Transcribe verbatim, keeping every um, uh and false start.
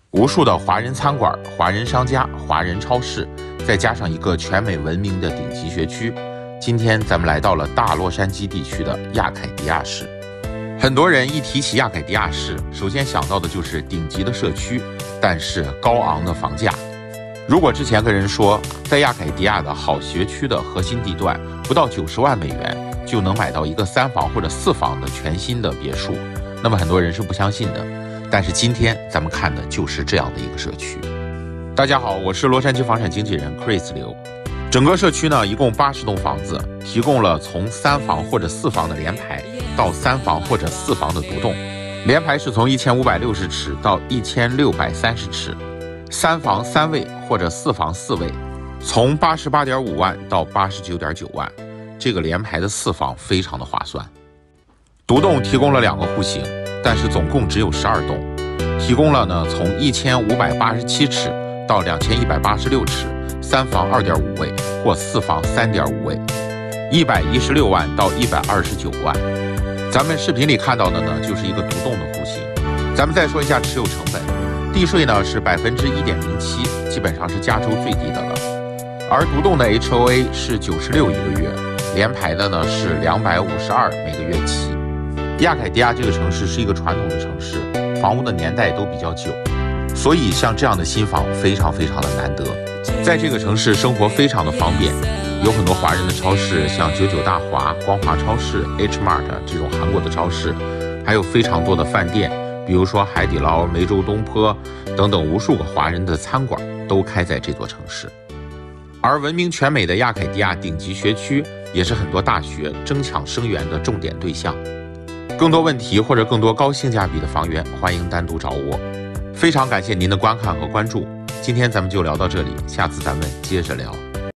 无数的华人餐馆、华人商家、华人超市，再加上一个全美闻名的顶级学区。今天咱们来到了大洛杉矶地区的亚凯迪亚市。很多人一提起亚凯迪亚市，首先想到的就是顶级的社区，但是高昂的房价。如果之前跟人说，在亚凯迪亚的好学区的核心地段，不到九十万美元就能买到一个三房或者四房的全新的别墅，那么很多人是不相信的。但是今天咱们看的就是这样的一个社区。大家好，我是洛杉矶房产经纪人 Chris 刘。整个社区呢，一共八十栋房子，提供了从三房或者四房的联排到三房或者四房的独栋。联排是从一千五百六十尺到一千六百三十尺，三房三卫或者四房四卫，从八十八点五万到八十九点九万。这个联排的四房非常的划算。独栋提供了两个户型，但是总共只有十二栋，提供了呢从一千五百八十七尺到两千一百八十六尺，三房二点五卫或四房三点五卫，一百一十六万到一百二十九万。咱们视频里看到的呢，就是一个独栋的户型。咱们再说一下持有成本，地税呢是百分之一点零七，基本上是加州最低的了。而独栋的 H O A 是九十六一个月，联排的呢是两百五十二每个月起。亚凯迪亚这个城市是一个传统的城市，房屋的年代都比较久，所以像这样的新房非常非常的难得。在这个城市生活非常的方便，有很多华人的超市，像九九大华、光华超市、H Mart 这种韩国的超市，还有非常多的饭店，比如说海底捞、梅州东坡等等无数个华人的餐馆都开在这座城市。而闻名全美的亚凯迪亚顶级学区也是很多大学争抢生源的重点对象。更多问题或者更多高性价比的房源，欢迎单独找我。非常感谢您的观看和关注，今天咱们就聊到这里，下次咱们接着聊。